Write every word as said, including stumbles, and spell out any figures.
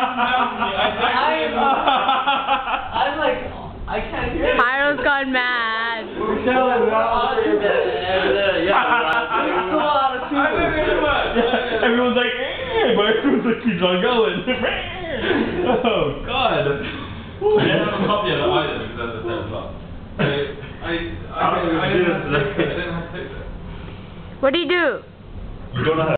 I'm like, I can't hear it. Pyro's gone mad. We're showing out. Everyone's like, eh, but everyone's like, keeps on going. Oh, God. I didn't have a copy of it either because that's the third part. I, I, I, I, I didn't have to take it. I didn't have to take it. What do you do? You don't know how